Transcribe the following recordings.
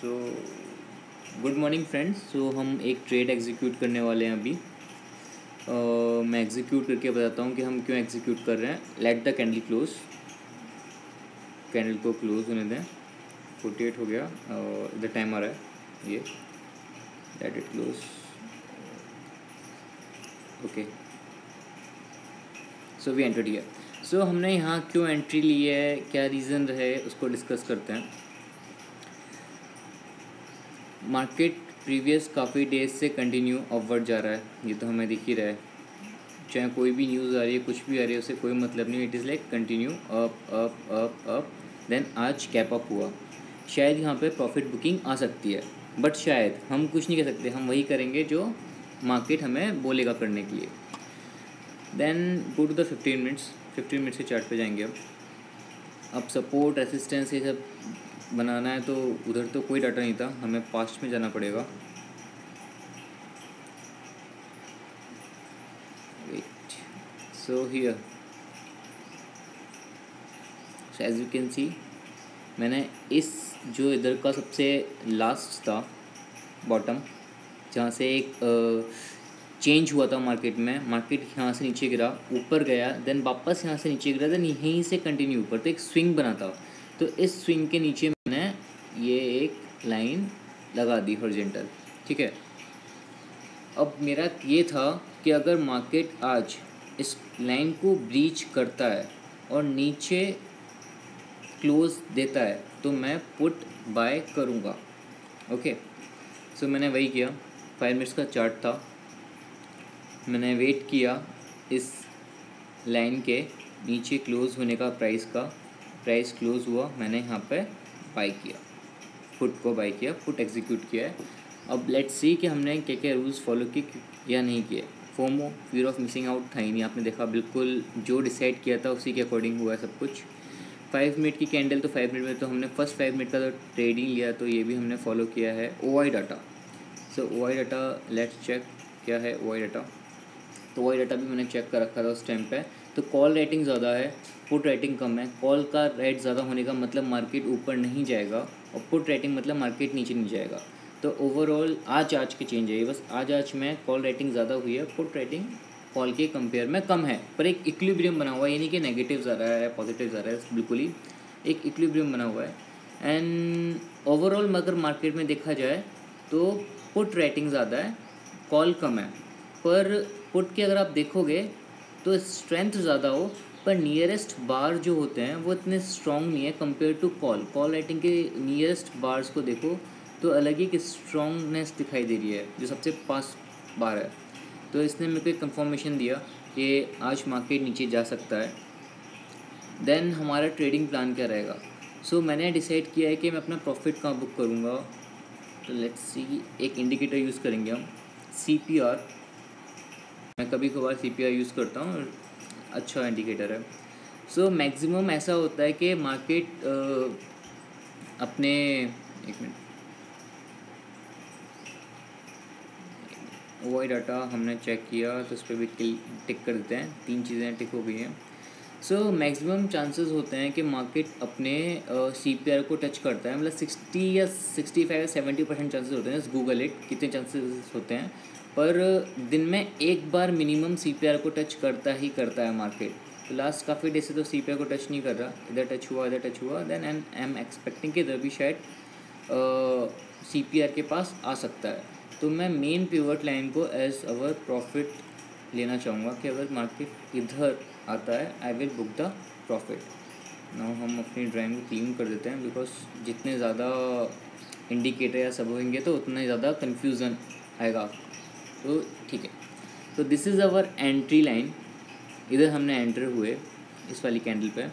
सो good morning friends. So हम एक trade execute करने वाले हैं अभी। मैं एग्जीक्यूट करके बताता हूँ कि हम क्यों एग्जीक्यूट कर रहे हैं। Let the candle close, candle को क्लोज होने दें। 48 हो गया और इधर टाइम आ रहा है ये। Let it close. Okay, so we entered here. So हमने यहाँ क्यों एंट्री ली है, क्या रीज़न रहे, उसको डिस्कस करते हैं। मार्केट प्रीवियस काफ़ी डेज से कंटिन्यू अपवर्ड जा रहा है, ये तो हमें दिख ही रहा है। चाहे कोई भी न्यूज़ आ रही है, कुछ भी आ रही है, उससे कोई मतलब नहीं। It is like continue up up up up. Then आज कैप अप हुआ। शायद यहाँ पे प्रॉफिट बुकिंग आ सकती है, बट शायद हम कुछ नहीं कर सकते। हम वही करेंगे जो मार्केट हमें बोलेगा करने के लिए। Then go to the 15 minutes. 15 minutes के चार्ट पे जाएंगे अब सपोर्ट रेसिस्टेंस ये सब बनाना है, तो उधर तो कोई डाटा नहीं था, हमें पास्ट में जाना पड़ेगा। Wait, so here as you can see, मैंने इस जो इधर का सबसे लास्ट था बॉटम, जहाँ से एक चेंज हुआ था मार्केट में, मार्केट यहाँ से नीचे गिरा, ऊपर गया, देन वापस यहाँ से नीचे गिरा, देन यहीं से कंटिन्यू ऊपर, तो एक स्विंग बना था। तो इस स्विंग के नीचे मैंने ये एक लाइन लगा दी हॉरिजॉन्टल, ठीक है। अब मेरा ये था कि अगर मार्केट आज इस लाइन को ब्रीच करता है और नीचे क्लोज देता है तो मैं पुट बाय करूँगा। ओके, सो मैंने वही किया। 5 मिनट्स का चार्ट था, मैंने वेट किया इस लाइन के नीचे क्लोज होने का, प्राइस क्लोज हुआ, मैंने यहाँ पे बाय किया, पुट को बाय किया, पुट एग्जीक्यूट किया है। अब लेट्स सी कि हमने क्या क्या रूल्स फॉलो किए या नहीं किए। FOMO, fear of missing out था ही नहीं, आपने देखा, बिल्कुल जो डिसाइड किया था उसी के अकॉर्डिंग हुआ है सब कुछ। 5 मिनट की कैंडल, तो 5 मिनट में तो हमने फर्स्ट 5 मिनट का तो ट्रेडिंग लिया, तो ये भी हमने फॉलो किया है। OI data, so OI data let's check क्या है OI डाटा। तो OI डाटा भी मैंने चेक कर रखा था उस टाइम पे। तो कॉल रेटिंग ज़्यादा है, पुट रेटिंग कम है। कॉल का रेट ज़्यादा होने का मतलब मार्केट ऊपर नहीं जाएगा, और पुट रेटिंग मतलब मार्केट नीचे नहीं जाएगा। तो ओवरऑल आज के चेंज है ये, बस आज में कॉल रेटिंग ज़्यादा हुई है, पुट रेटिंग कॉल के कंपेयर में कम है, पर एक इक्विलिब्रियम बना हुआ है, ये नहीं कि नेगेटिव जा रहा है पॉजिटिव जा रहा है, बिल्कुल ही एक इक्विलिब्रियम बना हुआ है। एंड ओवरऑल अगर मार्केट में देखा जाए तो पुट रेटिंग ज़्यादा है, कॉल कम है। पर पुट की अगर आप देखोगे तो स्ट्रेंथ ज़्यादा हो, पर नियरेस्ट बार जो होते हैं वो इतने स्ट्रॉन्ग नहीं है compare to call. Call rating के नियरेस्ट बार्स को देखो तो अलग ही कि स्ट्रॉन्गनेस दिखाई दे रही है, जो सबसे पास बार है। तो इसने मेरे को एक कंफर्मेशन दिया कि आज मार्केट नीचे जा सकता है। देन हमारा ट्रेडिंग प्लान क्या रहेगा। सो मैंने डिसाइड किया है कि मैं अपना प्रॉफिट कहाँ बुक करूँगा। तो लेट्स सी, एक इंडिकेटर यूज़ करेंगे हम, CPR। मैं कभी कभार CPR यूज़ करता हूँ, अच्छा इंडिकेटर है। सो मैक्सिमम ऐसा होता है कि मार्केट अपने, एक मिनट, OI डाटा हमने चेक किया तो उस पर भी टिक कर देते हैं, 3 चीज़ें टिक हो गई हैं। सो मैक्सिमम चांसेस होते हैं कि मार्केट अपने CPR को टच करता है, मतलब 60 या 65 या 70% चांसेस होते हैं। गूगल इट, कितने चांसेस होते हैं, पर दिन में एक बार मिनिमम CPR को टच करता है मार्केट। तो लास्ट काफ़ी डे से तो CPR को टच नहीं कर रहा, इधर टच हुआ, देन आई एम एक्सपेक्टिंग कि इधर भी शायद CPR के पास आ सकता है। तो मैं मेन पिवट लाइन को एज अवर प्रॉफिट लेना चाहूँगा कि अगर मार्केट इधर आता है I will book the profit. Now हम अपनी ड्राइंग को क्लीन कर देते हैं, बिकॉज जितने ज़्यादा इंडिकेटर या सब होंगे तो उतना ही ज़्यादा कन्फ्यूज़न आएगा। तो ठीक है, तो this is our entry line. इधर हमने एंटर हुए इस वाली कैंडल पे,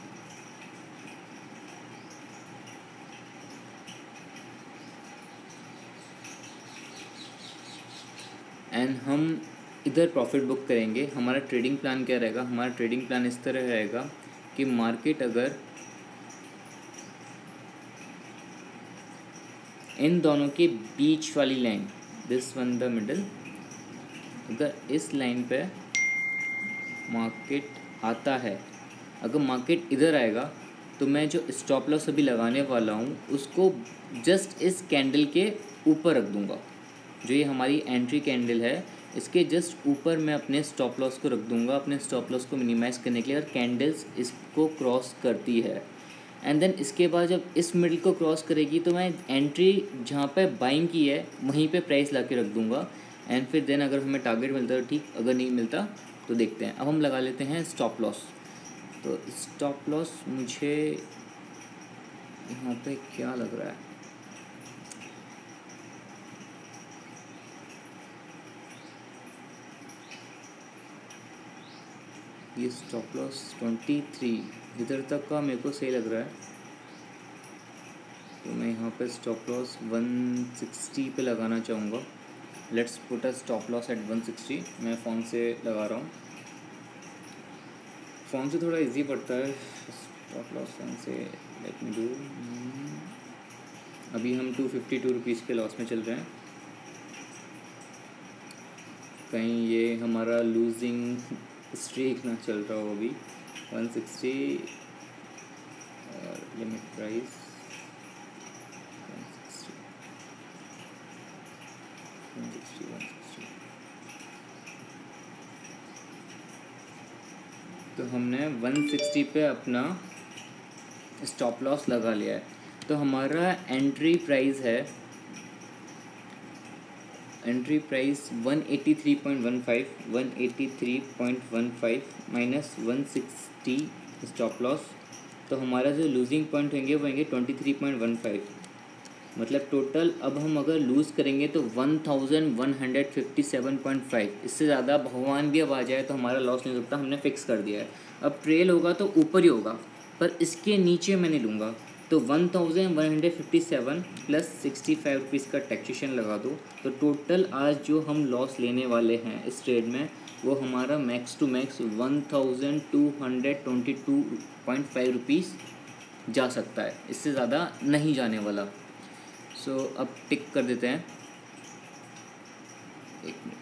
एंड हम इधर प्रॉफिट बुक करेंगे। हमारा ट्रेडिंग प्लान क्या रहेगा, हमारा ट्रेडिंग प्लान इस तरह रहेगा कि मार्केट अगर इन दोनों के बीच वाली line, this one the middle, अगर इस लाइन पे मार्केट आता है, अगर मार्केट इधर आएगा तो मैं जो स्टॉप लॉस अभी लगाने वाला हूँ उसको जस्ट इस कैंडल के ऊपर रख दूँगा। जो ये हमारी एंट्री कैंडल है इसके जस्ट ऊपर मैं अपने स्टॉप लॉस को रख दूँगा, अपने स्टॉप लॉस को मिनिमाइज़ करने के लिए। अगर कैंडल्स इसको क्रॉस करती है एंड देन इसके बाद जब इस मिडल को क्रॉस करेगी तो मैं एंट्री जहाँ पे बाइंग की है वहीं पे प्राइस ला के रख दूँगा। एंड फिर देन अगर हमें टारगेट मिलता है ठीक, अगर नहीं मिलता तो देखते हैं। अब हम लगा लेते हैं स्टॉप लॉस। तो स्टॉप लॉस मुझे यहाँ पे क्या लग रहा है, ये स्टॉप लॉस 23 इधर तक का मेरे को सही लग रहा है। तो मैं यहाँ पे स्टॉप लॉस 160 पे लगाना चाहूँगा। Let's put a stop loss at 160। मैं फ़ोन से लगा रहा हूँ, फ़ोन से थोड़ा इजी पड़ता है स्टॉप लॉस फ़ोन से। Let me do. अभी हम 252 रुपीज़ के लॉस में चल रहे हैं। कहीं ये हमारा लूजिंग स्ट्रीक ना चल रहा हो। अभी 160 और लिमिट प्राइस 160। तो हमने 160 पे अपना स्टॉप लॉस लगा लिया है। तो हमारा एंट्री प्राइस है, entry price 183.15 minus 160 stop loss. तो हमारा जो लूजिंग पॉइंट होंगे वो होंगे 23.15। मतलब टोटल अब हम अगर लूज़ करेंगे तो 1157.5। इससे ज़्यादा भगवान भी अब आ जाए तो हमारा लॉस नहीं सकता, हमने फिक्स कर दिया है। अब ट्रेल होगा तो ऊपर ही होगा, पर इसके नीचे मैं नहीं लूँगा। तो 1157 प्लस 65 रुपीज़ का टैक्सेशन लगा दो। तो टोटल आज जो हम लॉस लेने वाले हैं इस ट्रेड में वो हमारा मैक्स टू मैक्स 1222.5 रुपीज़ जा सकता है, इससे ज़्यादा नहीं जाने वाला। सो अब टिक कर देते हैं। एक मिनट।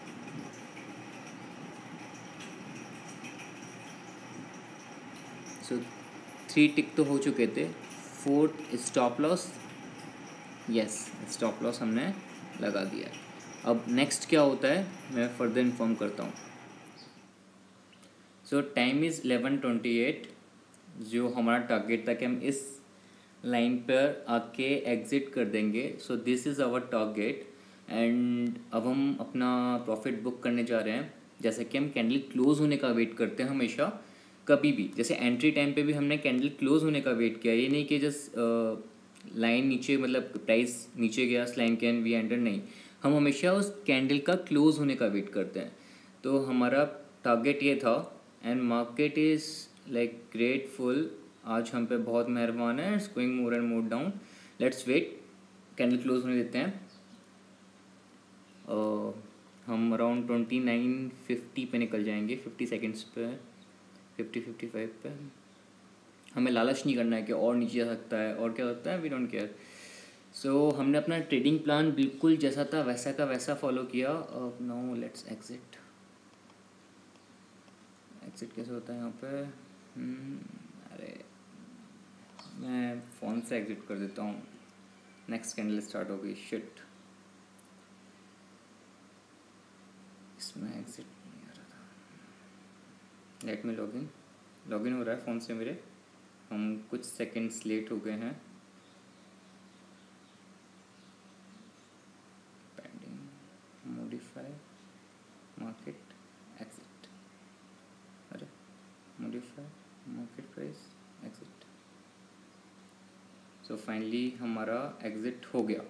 सो 3 टिक तो हो चुके थे। 4 stop loss, yes stop loss हमने लगा दिया है। अब नेक्स्ट क्या होता है मैं फर्दर इन्फॉर्म करता हूँ। So time is 11:28। जो हमारा टारगेट था कि हम इस लाइन पर आके एग्ज़िट कर देंगे। So this is our target and अब हम अपना प्रॉफिट बुक करने जा रहे हैं। जैसे कि हम कैंडल क्लोज़ होने का वेट करते हैं हमेशा, कभी भी। जैसे एंट्री टाइम पे भी हमने कैंडल क्लोज़ होने का वेट किया, ये नहीं कि जस्ट लाइन नीचे मतलब प्राइस नीचे गया लाइन कैन वी एंटर, नहीं। हम हमेशा उस कैंडल का क्लोज़ होने का वेट करते हैं। तो हमारा टारगेट ये था and market is like grateful, आज हम पे बहुत मेहरबान है। It's going more and more down. Let's wait, candle close होने देते हैं। हम अराउंड 29:50 पे निकल जाएंगे, 50 सेकेंड्स पे, 55 पे। हमें लालच नहीं करना है कि और नीचे जा सकता है और क्या होता है, वी डोंट केयर। सो हमने अपना ट्रेडिंग प्लान बिल्कुल जैसा था वैसा का वैसा फॉलो किया। Now let's exit. एग्जिट कैसे होता है यहाँ पे? अरे मैं फ़ोन से एग्जिट कर देता हूँ। नेक्स्ट कैंडल स्टार्ट हो गई, शिट। इसमें एग्जिट नहीं आ रहा था। Let me login. लॉगिन हो रहा है फ़ोन से मेरे। हम कुछ सेकंड्स लेट हो गए हैं। Pending modify market exit. अरे modify market price exit. So finally हमारा एग्ज़िट हो गया।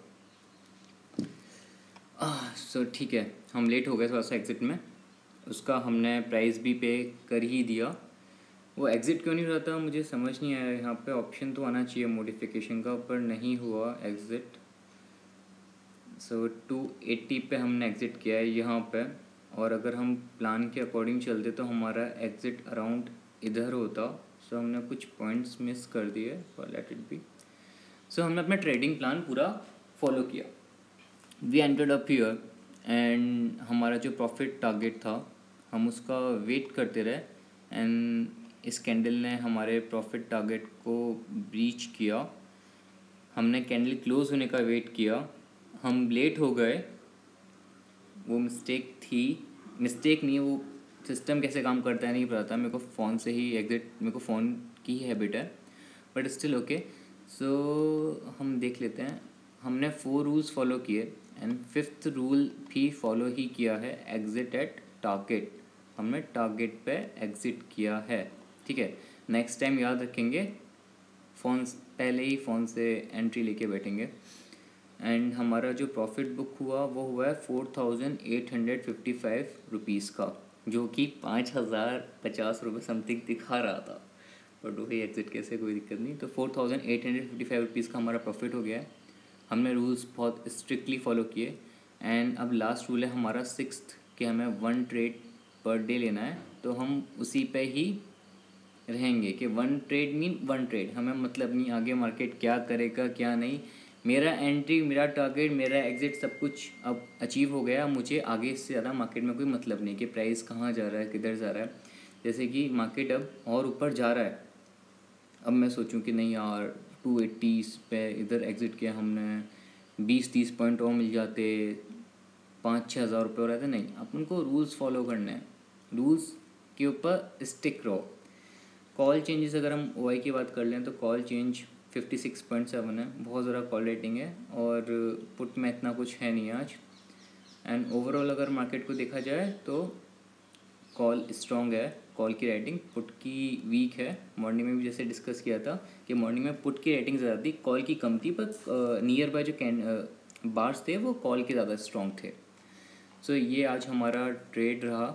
सो ठीक है, हम लेट हो गए थोड़ा सा एग्ज़िट में। उसका हमने प्राइस भी पे कर ही दिया। वो एग्ज़िट क्यों नहीं रहा था मुझे समझ नहीं आया। यहाँ पे ऑप्शन तो आना चाहिए मॉडिफिकेशन का, पर नहीं हुआ एग्ज़िट। सो 280 पे हमने एग्ज़िट किया है यहाँ पे। और अगर हम प्लान के अकॉर्डिंग चलते तो हमारा एग्ज़िट अराउंड इधर होता। सो हमने कुछ पॉइंट्स मिस कर दिए, पर लेट इट बी। सो हमने अपना ट्रेडिंग प्लान पूरा फॉलो किया। We entered up here and हमारा जो प्रॉफिट टारगेट था हम उसका वेट करते रहे। एंड इस कैंडल ने हमारे प्रॉफिट टारगेट को ब्रीच किया। हमने कैंडल क्लोज होने का वेट किया, हम लेट हो गए। वो मिस्टेक थी, मिस्टेक नहीं, वो सिस्टम कैसे काम करता है नहीं पता था मेरे को। फ़ोन से ही एग्जिट, मेरे को फ़ोन की हैबिट है, बट स्टिल ओके। सो हम देख लेते हैं। हमने 4 रूल्स फॉलो किए एंड 5th रूल भी फॉलो ही किया है, एग्ज़िट एट टारगेट। हमने टारगेट पे एग्ज़िट किया है, ठीक है। नेक्स्ट टाइम याद रखेंगे, पहले ही फ़ोन से एंट्री लेके बैठेंगे। एंड हमारा जो प्रॉफिट बुक हुआ वो हुआ है 4855 रुपीज़ का, जो कि 5050 समथिंग दिखा रहा था, बट वही एग्जिट कैसे, कोई दिक्कत नहीं। तो 4855 रुपीज़ का हमारा प्रॉफिट हो गया है। हमने रूल्स बहुत स्ट्रिक्टली फॉलो किए। एंड अब लास्ट रूल है हमारा 6th कि हमें 1 ट्रेड पर डे लेना है, तो हम उसी पे ही रहेंगे कि 1 ट्रेड मीन 1 ट्रेड। हमें मतलब नहीं आगे मार्केट क्या करेगा क्या नहीं। मेरा एंट्री, मेरा टारगेट, मेरा एग्जिट सब कुछ अब अचीव हो गया। मुझे आगे इससे ज़्यादा मार्केट में कोई मतलब नहीं कि प्राइस कहाँ जा रहा है, किधर जा रहा है। जैसे कि मार्केट अब और ऊपर जा रहा है, अब मैं सोचूं कि नहीं यार 280 पे इधर एग्ज़िट किया हमने, 20-30 पॉइंट और मिल जाते, 5-6 हज़ार रुपये हो रहे थे। नहीं, अपन को रूल्स फॉलो करने हैं, रूल्स के ऊपर स्टिक रहो। कॉल चेंजेस अगर हम OI की बात कर लें तो कॉल चेंज 56.7 है, बहुत ज़्यादा कॉल रेटिंग है, और पुट में इतना कुछ है नहीं आज। एंड ओवरऑल अगर मार्केट को देखा जाए तो कॉल स्ट्रॉन्ग है, कॉल की रेटिंग, पुट की वीक है। मॉर्निंग में भी जैसे डिस्कस किया था कि मॉर्निंग में पुट की रेटिंग ज़्यादा थी, कॉल की कम थी, पर नियर बाय जो बार्स थे वो कॉल के ज़्यादा स्ट्रॉन्ग थे। सो ये आज हमारा ट्रेड रहा,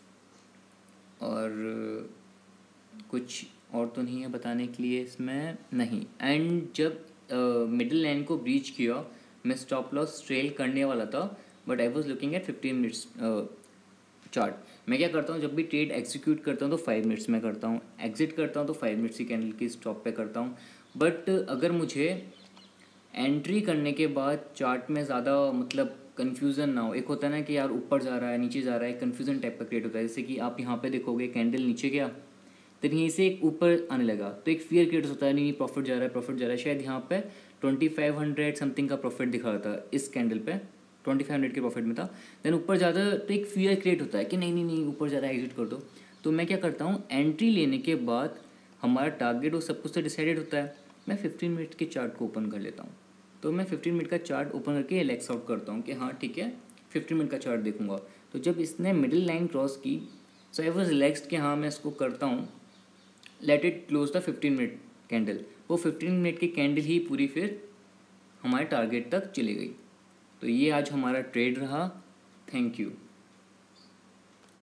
और कुछ और तो नहीं है बताने के लिए इसमें, नहीं। एंड जब मिडिल लाइन को ब्रीच किया, मैं स्टॉप लॉस ट्रेल करने वाला था, but I was looking at 15 minutes chart. मैं क्या करता हूँ, जब भी ट्रेड एग्जीक्यूट करता हूँ तो 5 मिनट्स में करता हूँ, एग्जिट करता हूँ तो 5 मिनट्स की कैंडल की स्टॉप पे करता हूँ। बट अगर मुझे एंट्री करने के बाद चार्ट में ज़्यादा मतलब कन्फ्यूज़न ना हो, एक होता है ना कि यार ऊपर जा रहा है नीचे जा रहा है, कन्फ्यूज़न टाइप का क्रिएट होता है। जैसे कि आप यहाँ पे देखोगे कैंडल नीचे गया, तो यहीं से एक ऊपर आने लगा, तो एक फियर क्रिएट होता है, नहीं प्रॉफिट जा रहा है, प्रॉफिट जा रहा है। शायद यहाँ पे 2500 समथिंग का प्रॉफिट दिखा रहा था, इस कैंडल पे 2500 के प्रॉफिट में था। देन ऊपर ज़्यादा तो एक फियर क्रिएट होता है कि नहीं नहीं नहीं ऊपर ज़्यादा एग्जिट कर दो। तो मैं क्या करता हूँ, एंट्री लेने के बाद हमारा टारगेट वो सब कुछ तो डिसाइडेड होता है, मैं 15 मिनट के चार्ट को ओपन कर लेता हूँ। तो मैं 15 मिनट का चार्ट ओपन करके रिलैक्स आउट करता हूँ कि हाँ ठीक है 15 मिनट का चार्ट देखूंगा। तो जब इसने मिडिल लाइन क्रॉस की, सो आई वॉज रिलैक्सड कि हाँ मैं इसको करता हूँ, let it close the 15 minute candle. वो 15 मिनट की कैंडल ही पूरी फिर हमारे टारगेट तक चली गई। तो ये आज हमारा ट्रेड रहा। Thank you.